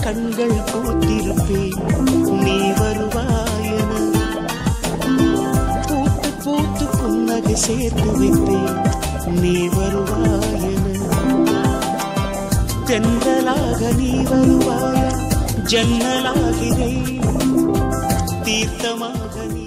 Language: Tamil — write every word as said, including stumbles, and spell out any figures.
கண்கள் பூத்திருப்பேன் நீ வருவாயன பூத்து பூத்து புன்னகை சேர்த்து வைப்பேன் நீ வருவாயன தென்றலாக நீ வருவாயா ஜன்னலாகிறேன் தீர்த்தமாக நீ